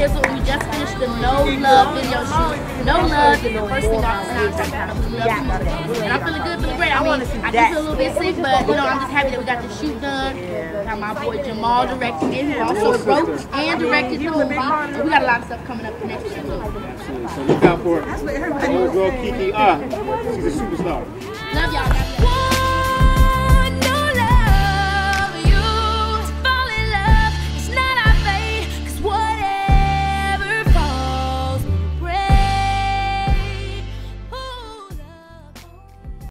Dizzle. We just finished the No Love video shoot. No Love is the first thing off the soundtrack. I really love the movie. And I'm feeling good, feeling great. I mean, I do feel a little bit sick, but you know, I'm just happy that we got the shoot done. Got my boy Jamal directed it, who also wrote and directed the movie. So we got a lot of stuff coming up next year. So look out for it. Little girl Keke, she's a superstar. Love y'all.